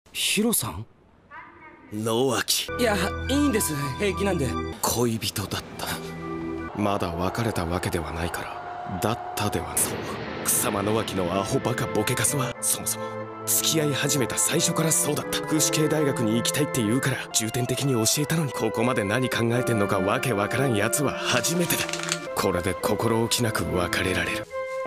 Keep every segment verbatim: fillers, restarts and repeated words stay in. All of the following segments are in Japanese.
ヒロさん？ 野脇。 いや、いいんです、平気なんで。 恋人だった。まだ別れたわけではないから。だったでは。そう、草間野脇のアホバカボケカスはそもそも付き合い始めた最初からそうだった。福祉系大学に行きたいって言うから重点的に教えたのに、ここまで何考えてんのかわけわからんやつは初めてだ。これで心置きなく別れられる。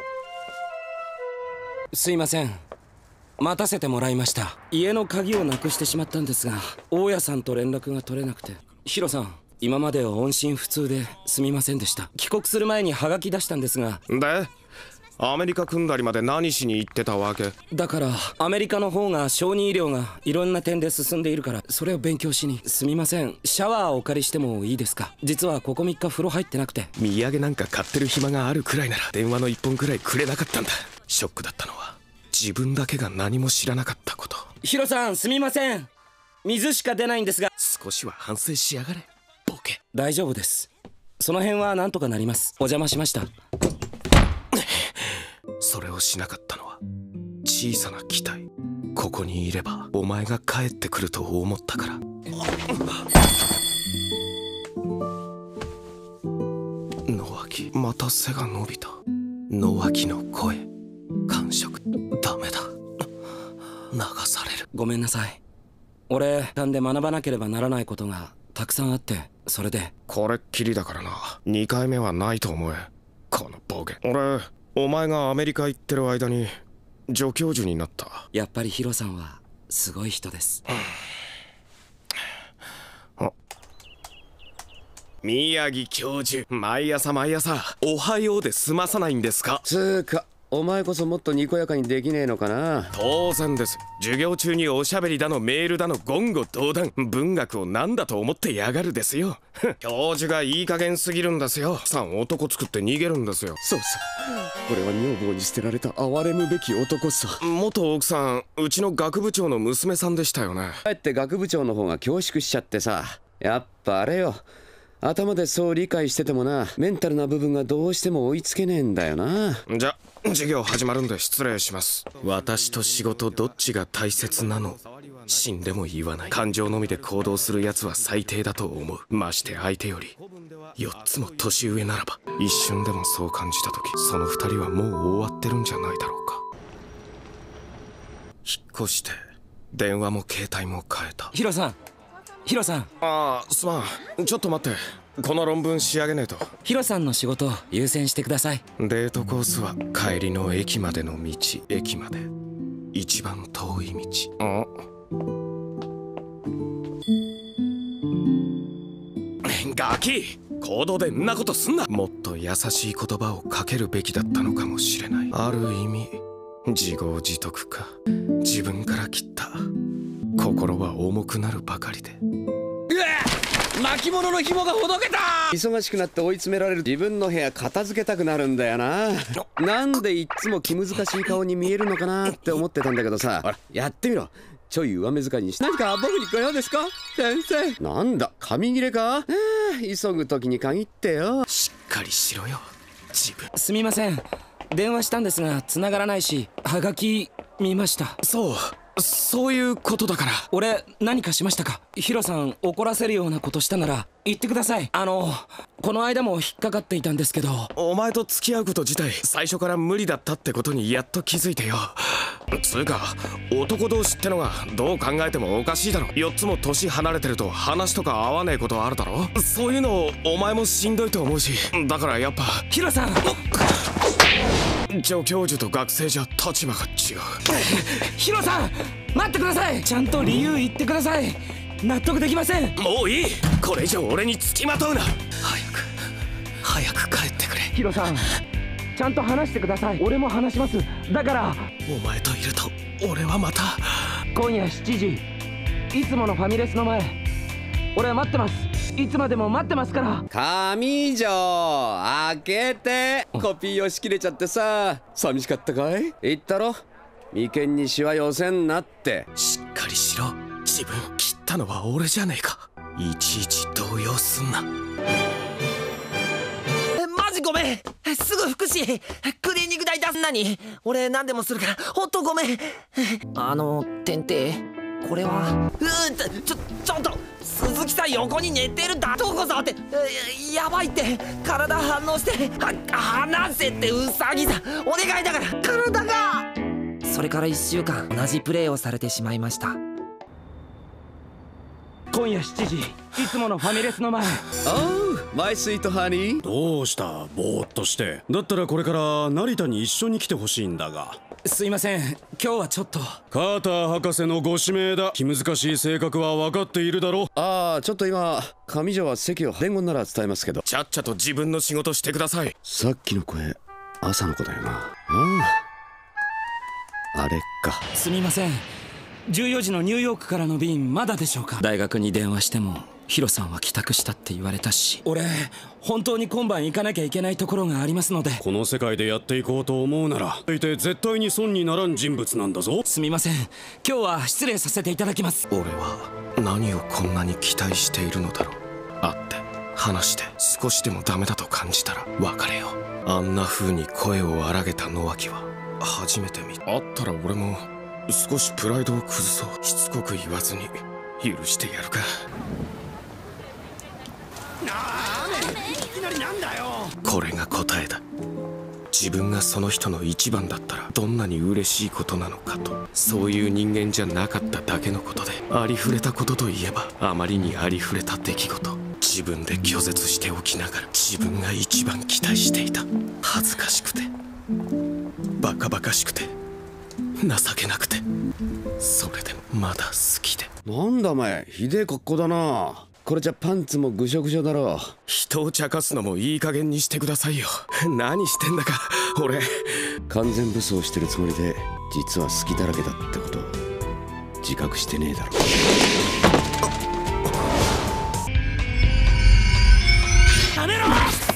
すいません、待たせてもらいました。家の鍵をなくしてしまったんですが、大家さんと連絡が取れなくて。ヒロさん、今までは音信不通ですみませんでした。帰国する前にハガキ出したんですが。 でアメリカ組んだりまで何しに行ってたわけ？ だからアメリカの方が小児医療がいろんな点で進んでいるから、それを勉強しに。すみません、シャワーお借りしてもいいですか？実はここみっか風呂入ってなくて。 土産なんか買ってる暇があるくらいなら電話のいっぽんくらいくれなかったんだ。ショックだったのは自分だけが何も知らなかったこと。 ヒロさん、すみません、水しか出ないんですが。 少しは反省しやがれボケ。 大丈夫です、その辺はなんとかなります。お邪魔しました。 それをしなかったのは小さな期待。ここにいればお前が帰ってくると思ったから。野脇、また背が伸びた。野脇の声、感触、ダメだ、流される。 ごめんなさい、俺なんで学ばなければならないことがたくさんあって、それで。 これっきりだからな。にかいめはないと思え、このボケ。俺お前がアメリカ行ってる間に助教授になった。 やっぱりヒロさんはすごい人です。 あ、宮城教授、毎朝毎朝おはようで済まさないんですか？ つーか、お前こそもっとにこやかにできねえのかな。 当然です。授業中におしゃべりだのメールだの言語道断、文学を何だと思ってやがるですよ。教授がいい加減すぎるんですよ。さん男作って逃げるんですよ。 そうさ、これは女房に捨てられた哀れむべき男さ。 元奥さん、うちの学部長の娘さんでしたよね。 かえって学部長の方が恐縮しちゃってさ。やっぱあれよ、頭でそう理解しててもな、メンタルな部分がどうしても追いつけねえんだよな。 じゃ授業始まるんで失礼します。私と仕事どっちが大切なの？死んでも言わない。感情のみで行動するやつは最低だと思う。まして相手よりよっつも年上ならば。一瞬でもそう感じた時、その二人はもう終わってるんじゃないだろうか。引っ越して電話も携帯も変えた。 ヒロさん、ヒロさん。 ああ、すまん、ちょっと待って、この論文仕上げねえと。 ヒロさんの仕事を優先してください。 デートコースは帰りの駅までの道。駅まで一番遠い道。あ、ガキ、行動でんなことすんな。もっと優しい言葉をかけるべきだったのかもしれない。ある意味自業自得か。自分から切った。心は重くなるばかりで。 うわっ、巻物の紐がほどけた。 忙しくなって追い詰められる自分の部屋片付けたくなるんだよな。なんでいっつも気難しい顔に見えるのかなって思ってたんだけどさ、ほらやってみろ。ちょい上目遣いにし何か僕にご用ですか先生。なんだ、紙切れか。あ、急ぐ時に限ってよ。 しっかりしろよ自分。 すみません、電話したんですが繋がらないし、ハガキ見ました。 そうそういうことだから。 俺何かしましたか？ヒロさん怒らせるようなことしたなら言ってください。あのこの間も引っかかっていたんですけど。 お前と付き合うこと自体最初から無理だったってことにやっと気づいてよ。つうか男同士ってのがどう考えてもおかしいだろ。よっつも年離れてると話とか合わねえことあるだろ。そういうのお前もしんどいと思うし、だからやっぱ。 ヒロさん、 助教授と学生じゃ立場が違う。 ヒロさん待ってください。ちゃんと理由言ってください。納得できません。 もういい、これ以上俺に付きまとうな。早く早く帰ってくれ。 ヒロさんちゃんと話してください。俺も話します。だからお前といると俺はまた。 今夜しちじ、いつものファミレスの前、俺は待ってます。いつまでも待ってますから。 上条開けて。コピー用しきれちゃってさ、寂しかったかい？言ったろ、眉間にしわ寄せんなって。 しっかりしろ。自分切ったのは俺じゃねえか。いちいち動揺すんな。 マジごめん。すぐ福祉クリーニング代出す。何？俺何でもするからほんとごめん。あの天帝、 これはうーちょちょっと鈴木さん横に寝てるだとこさってやばいって体反応しては離せってウサギさんお願いだから体が。それからいっしゅうかん同じプレーをされてしまいました。 今夜しちじ、いつものファミレスの前。 おう、マイスイートハニー。 どうした、ぼーっとして。だったらこれから成田に一緒に来てほしいんだが。 すいません、今日はちょっと。 カーター博士のご指名だ。気難しい性格は分かっているだろう。 ああ、ちょっと今上条は席を伝言なら伝えますけど、 ちゃっちゃと自分の仕事してください。 さっきの声朝の子だよな。ああ、あれか。 すみません、じゅうよじのニューヨークからの便まだでしょうか。大学に電話してもヒロさんは帰宅したって言われたし、俺本当に今晩行かなきゃいけないところがありますので。 この世界でやっていこうと思うならいて絶対に損にならん人物なんだぞ。 すみません、今日は失礼させていただきます。 俺は何をこんなに期待しているのだろう。会って話して少しでもダメだと感じたら別れよう。あんな風に声を荒げた野脇は初めて見た。会ったら俺も少しプライドを崩そう。しつこく言わずに許してやるか。これが答えだ。自分がその人の一番だったらどんなに嬉しいことなのかと。そういう人間じゃなかっただけのことで、ありふれたことといえばあまりにありふれた出来事。自分で拒絶しておきながら自分が一番期待していた。恥ずかしくてバカバカしくて情けなくて、それでもまだ好きで。 なんだお前、ひでえ格好だな。これじゃパンツもぐしょぐしょだろ。 人を茶化すのもいい加減にしてくださいよ。何してんだか俺。 完全武装してるつもりで実は好きだらけだってこと自覚してねえだろ。 やめろ。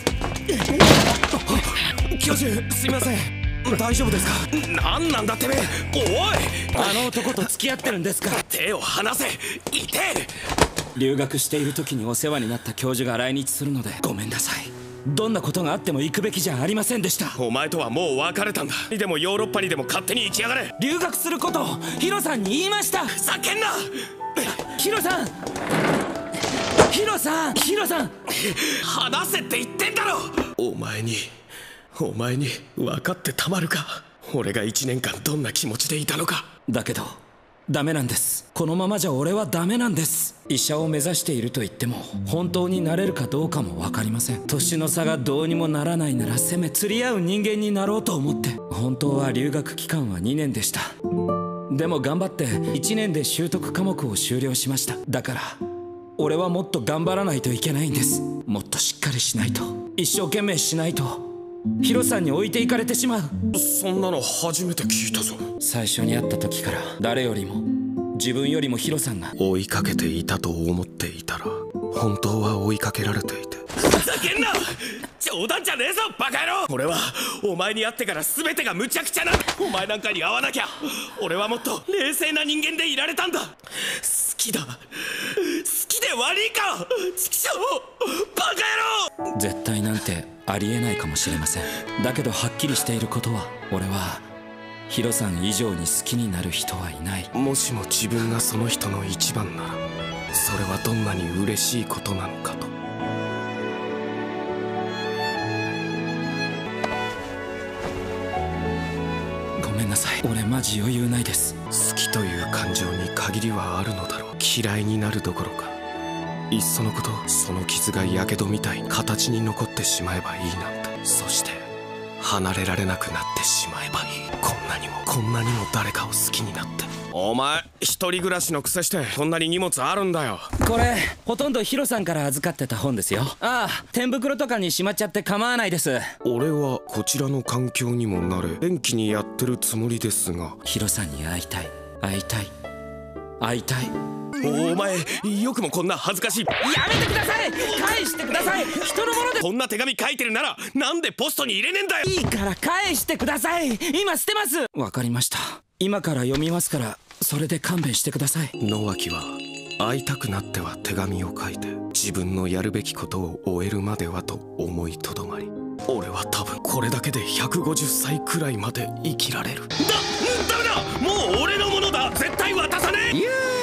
教授、すいません、大丈夫ですか。 何なんだてめえ。おい、 あの男と付き合ってるんですか。 手を離せ。痛え。 留学している時にお世話になった教授が来日するのでごめんなさい。どんなことがあっても行くべきじゃありませんでした。 お前とはもう別れたんだ。でもヨーロッパにでも勝手に行きやがれ。 留学することをヒロさんに言いました。 ふざけんな。 ヒロさん、ヒロさん、ヒロさん、 離せって言ってんだろ。お前にお前に分かってたまるか。俺がいちねんかんどんな気持ちでいたのか。 だけどダメなんです。このままじゃ俺はダメなんです。医者を目指していると言っても本当になれるかどうかも分かりません。年の差がどうにもならないならせめ釣り合う人間になろうと思って。本当は留学期間はにねんでした。でも頑張っていちねんで習得科目を修了しました。だから俺はもっと頑張らないといけないんです。もっとしっかりしないと、一生懸命しないとヒロさんに置いていかれてしまう。 そんなの初めて聞いたぞ。 最初に会った時から誰よりも自分よりもヒロさんが追いかけていたと思っていたら本当は追いかけられていて。ふざけんな。冗談じゃねえぞバカ野郎。俺はお前に会ってから全てが無茶苦茶な。お前なんかに会わなきゃ俺はもっと冷静な人間でいられたんだ。好きだ、好きで悪いか。畜生バカ野郎。 絶対なんてありえないかもしれません。だけどはっきりしていることは、俺はヒロさん以上に好きになる人はいない。 もしも自分がその人の一番ならそれはどんなに嬉しいことなのかと。 ごめんなさい、俺マジ余裕ないです。 好きという感情に限りはあるのだろう。嫌いになるどころかいっそのことその傷がやけどみたいに形に残ってしまえばいいなんて。そして離れられなくなってしまえばいい。こんなにもこんなにも誰かを好きになって。お前一人暮らしのくせしてこんなに荷物あるんだよ。 これほとんどヒロさんから預かってた本ですよ。ああ、天袋とかにしまっちゃって構わないです。 俺はこちらの環境にも慣れ元気にやってるつもりですが。 ヒロさんに会いたい、会いたい、会いたい。 お前よくもこんな恥ずかしい。 やめてください。返してください。人のもので。 こんな手紙書いてるならなんでポストに入れねえんだよ。 いいから返してください。今捨てます。わかりました。今から読みますからそれで勘弁してください。 野脇は会いたくなっては手紙を書いて自分のやるべきことを終えるまではと思いとどまり、俺は多分これだけでひゃくごじゅっさいくらいまで生きられる。だ、ダメだ。もう俺のものだ。絶対渡さねえ。 いやー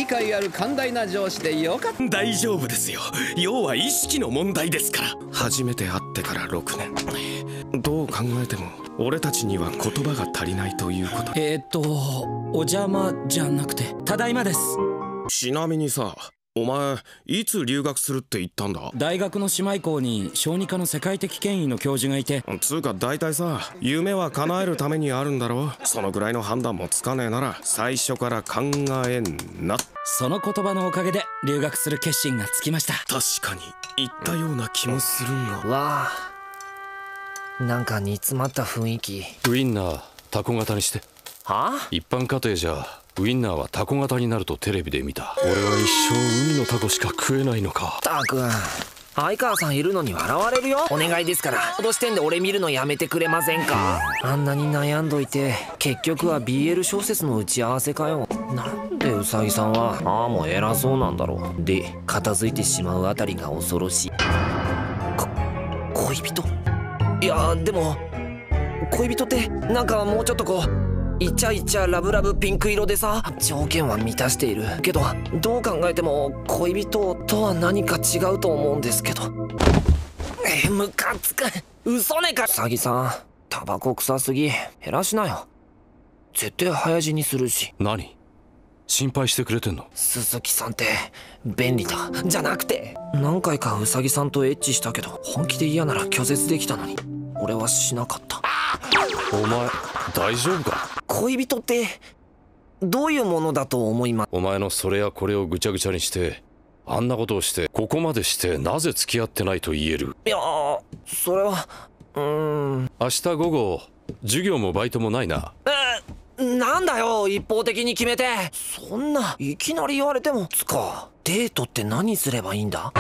理解ある寛大な上司でよかった。 大丈夫ですよ。要は意識の問題ですから。初めて会ってからろくねん、どう考えても俺たちには言葉が足りないということ。 えーっとお邪魔じゃなくてただいまです。 ちなみにさ、お前いつ留学するって言ったんだ？ 大学の姉妹校に小児科の世界的権威の教授がいて。 つうか大体さ、夢は叶えるためにあるんだろ。そのぐらいの判断もつかねえなら最初から考えんな。 その言葉のおかげで留学する決心がつきました。 確かに言ったような気もするが。 わあ、なんか煮詰まった雰囲気。 ウインナータコ型にして。 はあ？ 一般家庭じゃウインナーはタコ型になるとテレビで見た。俺は一生海のタコしか食えないのか。 たくん、相川さんいるのに笑われるよ。お願いですからこの視点で俺見るのやめてくれませんか？あんなに悩んどいて結局は ビーエル 小説の打ち合わせかよ。なんでうさぎさんはああも偉そうなんだろう。で片付いてしまうあたりが恐ろしい。こ恋人？いやでも恋人ってなんかもうちょっとこうイチャイチャラブラブピンク色でさ、条件は満たしているけど、どう考えても恋人とは何か違うと思うんですけど。えムカつく。嘘ねか。うさぎさんタバコ臭すぎ、減らしなよ。絶対早死にするし。 何心配してくれてんの？ 鈴木さんって便利だじゃなくて、何回かうさぎさんとエッチしたけど本気で嫌なら拒絶できたのに俺はしなかった。 お前大丈夫か？ 恋人ってどういうものだと思います？ お前のそれやこれをぐちゃぐちゃにしてあんなことをしてここまでしてなぜ付き合ってないと言える？ いやーそれはうーん明日午後授業もバイトもないな。 えなんだよ一方的に決めて。そんないきなり言われても。つかデートって何すればいいんだ？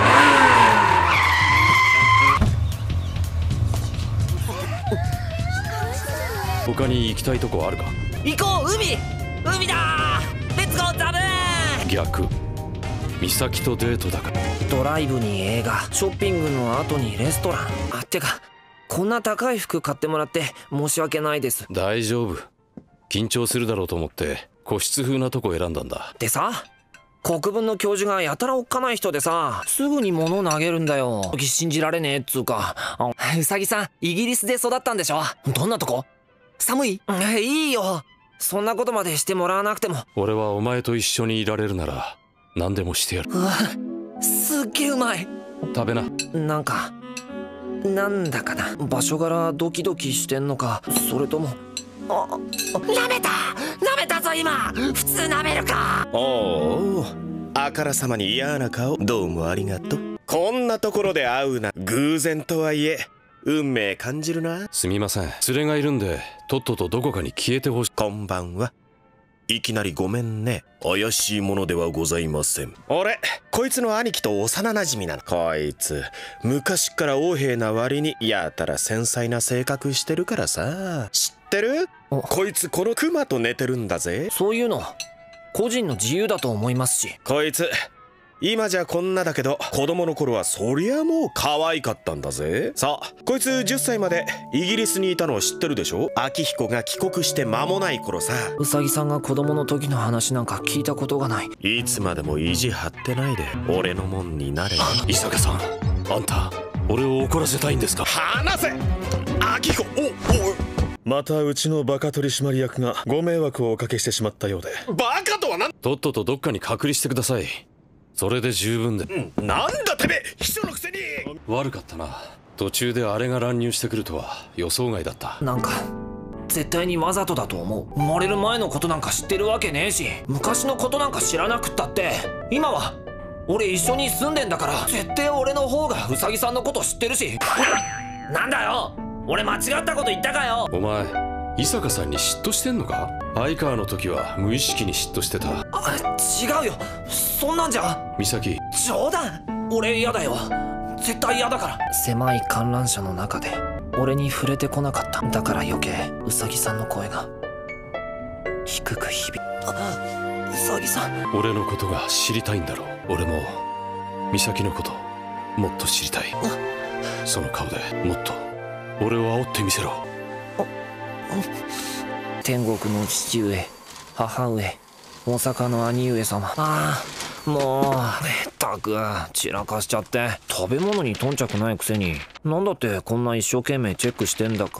他に行きたいとこあるか？ 行こう海海だーレッツゴーザブー。 逆美咲とデートだから。 ドライブに映画、ショッピングの後にレストラン。あってかこんな高い服買ってもらって申し訳ないです。 大丈夫、緊張するだろうと思って個室風なとこ選んだんだ。 でさ、国文の教授がやたらおっかない人でさ、すぐに物投げるんだよ。信じられねえっつうか。うさぎさんイギリスで育ったんでしょ？どんなとこ？寒い？いいよそんなことまでしてもらわなくても。 俺はお前と一緒にいられるなら何でもしてやる。 うわすっげえうまい。 食べな。 なんかなんだかな、場所柄ドキドキしてんのか、それともあなめたなめたぞ今。普通なめるか。 おお、あからさまに嫌な顔、どうもありがとう。こんなところで会うな。偶然とはいえ運命感じるな。 すみません、連れがいるんでとっととどこかに消えてほしい。 こんばんは。いきなりごめんね。怪しいものではございません。俺こいつの兄貴と幼なじみなの。こいつ昔っから横柄な割にやたら繊細な性格してるからさ。知ってる？こいつこのクマと寝てるんだぜ。 そういうの個人の自由だと思いますし。 こいつ今じゃこんなだけど子供の頃はそりゃもう可愛かったんだぜ。さあこいつじゅっさいまでイギリスにいたのを知ってるでしょ？明彦が帰国して間もない頃さ。 うさぎさんが子供の時の話なんか聞いたことがない。 いつまでも意地張ってないで俺のもんになれ。 伊坂さん、あんた俺を怒らせたいんですか？ 話せ明彦。おおまたうちのバカ取締役がご迷惑をおかけしてしまったようで。 バカとは何？ とっととどっかに隔離してください。それで十分で。 うん、なんだてめえ秘書のくせに。 悪かったな、途中であれが乱入してくるとは予想外だった。 なんか絶対にわざとだと思う。生まれる前のことなんか知ってるわけねえし、昔のことなんか知らなくったって今は俺一緒に住んでんだから、絶対俺の方がうさぎさんのこと知ってるし。なんだよ俺間違ったこと言ったかよ。 お前伊坂さんに嫉妬してんのか？相川の時は無意識に嫉妬してた。 あ違うよそんなんじゃ。 美咲、 冗談。俺嫌だよ絶対嫌だから。狭い観覧車の中で俺に触れてこなかった。だから余計うさぎさんの声が低く響いた。うさぎさん俺のことが知りたいんだろう。俺も美咲のこともっと知りたい。その顔でもっと俺を煽ってみせろ。 天国の父上母上大阪の兄上様。ああもうめったく散らかしちゃって。食べ物に頓着ないくせになんだってこんな一生懸命チェックしてんだか。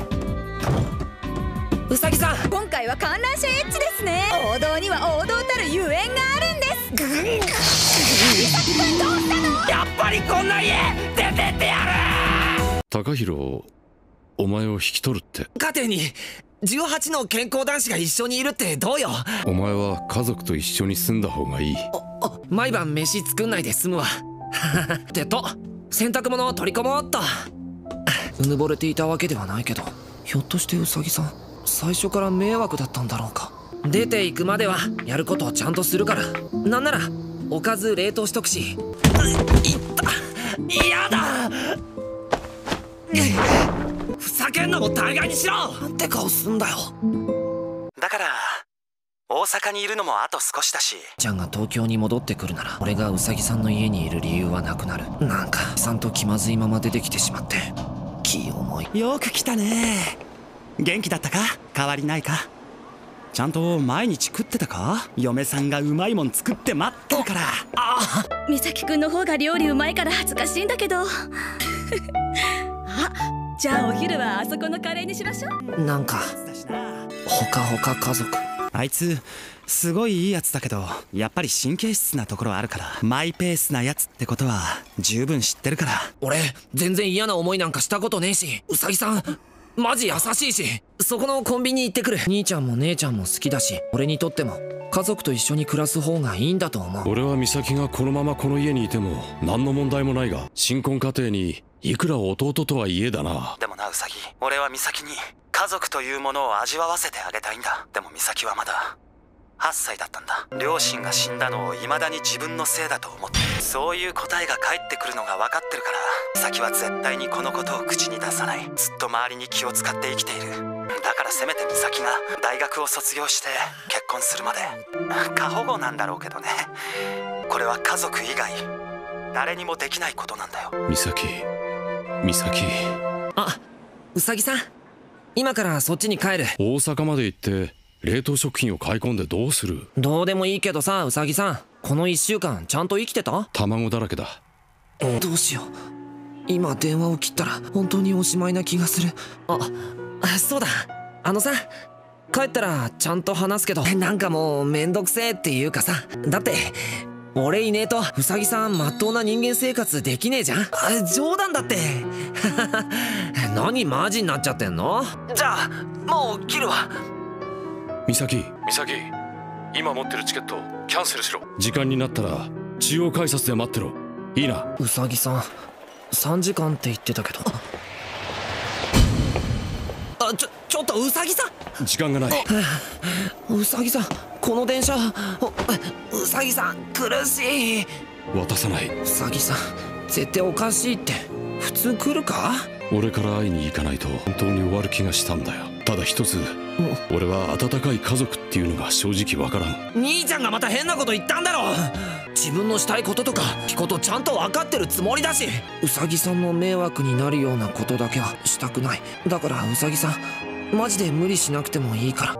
うさぎさん、 今回は観覧車エッジですね。王道には王道たるゆえんがあるんです。美咲君どうしたの？ やっぱりこんな家出てってやる。 高弘、お前を引き取るって。 家庭にじゅうはちの健康男子が一緒にいるってどうよ。 お前は家族と一緒に住んだ方がいい。 毎晩飯作んないで済むわってと洗濯物を取り込もうっと。うぬぼれていたわけではないけど、ひょっとしてウサギさん最初から迷惑だったんだろうか。出ていくまではやることをちゃんとするから。なんならおかず冷凍しとくし。いった嫌だふざけんのも大概にしろ。なんて顔すんだよ。 だから大阪にいるのもあと少しだし。 ちゃんが東京に戻ってくるなら俺がウサギさんの家にいる理由はなくなる。なんかさんと気まずいまま出てきてしまって気重い。 よく来たね。元気だったか？変わりないか？ちゃんと毎日食ってたか？嫁さんがうまいもん作って待ってるから。 あ美咲くんの方が料理うまいから恥ずかしいんだけどあ、じゃあお昼はあそこのカレーにしましょう。なんかほかほか家族。 あいつすごいいいやつだけどやっぱり神経質なところあるから。マイペースなやつってことは十分知ってるから。 俺全然嫌な思いなんかしたことねえし。うさぎさんマジ優しいし。そこのコンビニ行ってくる。兄ちゃんも姉ちゃんも好きだし、俺にとっても家族と一緒に暮らす方がいいんだと思う。 俺は美咲がこのままこの家にいても何の問題もないが、新婚家庭にいくら弟とはいえだな。 でもなウサギ、俺は美咲に家族というものを味わわせてあげたいんだ。でも美咲はまだはっさいだったんだ。両親が死んだのを未だに自分のせいだと思って、そういう答えが返ってくるのが分かってるから、美咲は絶対にこのことを口に出さない。ずっと周りに気を使って生きている。だからせめて美咲が大学を卒業して結婚するまで。過保護なんだろうけどね、これは家族以外誰にもできないことなんだよ。 美咲、美咲。 あ、うさぎさん、今からそっちに帰る。 大阪まで行って冷凍食品を買い込んでどうする？ どうでもいいけどさ、うさぎさん、このいっしゅうかんちゃんと生きてた？ 卵だらけだ。 どうしよう、今電話を切ったら本当におしまいな気がする。あ、そうだ、あのさ、帰ったらちゃんと話すけど、なんかもうめんどくせえっていうかさ、だって俺いねえとうさぎさんまっとうな人間生活できねえじゃん。あ、冗談だって何マジになっちゃってんの？ じゃあもう切るわ。 美咲、美咲、今持ってるチケットキャンセルしろ。時間になったら中央改札で待ってろ。いいな。 うさぎさんさんじかんって言ってたけど。あ、ちょ、ちょっとうさぎさん、 時間がない。 うさぎさん、この電車、うさぎさん苦しい。 渡さない。 うさぎさん絶対おかしいって。普通来るか？ 俺から会いに行かないと本当に終わる気がしたんだよ。ただ一つ、俺は温かい家族っていうのが正直わからん。 兄ちゃんがまた変なこと言ったんだろ。自分のしたいこととか聞くことちゃんと分かってるつもりだし。うさぎさんの迷惑になるようなことだけはしたくない。だからうさぎさんマジで無理しなくてもいいから。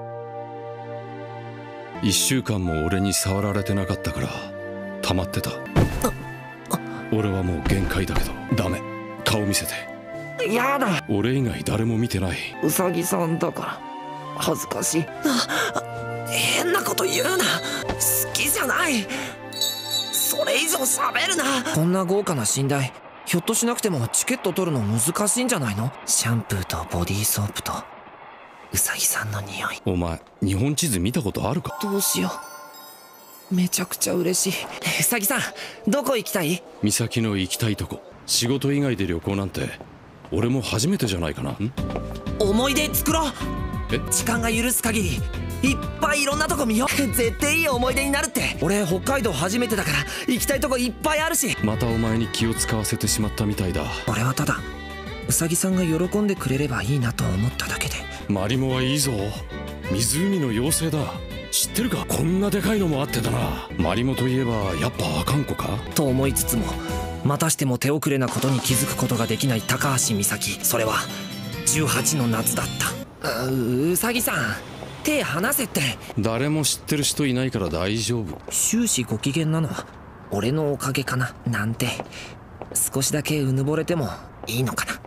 一週間も俺に触られてなかったから溜まってた。俺はもう限界だけどダメ。顔見せて。 やだ、 俺以外誰も見てない。 うさぎさんだから恥ずかしい。あ、変なこと言うな、好きじゃない。それ以上喋るな。こんな豪華な寝台ひょっとしなくてもチケット取るの難しいんじゃないの？シャンプーとボディーソープとうさぎさんの匂い。 お前日本地図見たことあるか？ どうしよう、めちゃくちゃ嬉しい。うさぎさんどこ行きたい？ 美咲の行きたいとこ。仕事以外で旅行なんて俺も初めてじゃないかな。ん？ 思い出作ろう。 え？ 時間が許す限りいっぱいいろんなとこ見よう。絶対いい思い出になるって。俺北海道初めてだから行きたいとこいっぱいあるし。 またお前に気を使わせてしまったみたいだ。 俺はただうさぎさんが喜んでくれればいいなと思っただけで。 マリモはいいぞ。湖の妖精だ。知ってるか？こんなでかいのもあってだな。マリモといえばやっぱあかん子かと思いつつも、またしても手遅れなことに気づくことができない高橋美咲。それはじゅうはちの夏だった。う, うさぎさん手離せって。 誰も知ってる人いないから大丈夫。 終始ご機嫌なのは俺のおかげかななんて少しだけうぬぼれてもいいのかな。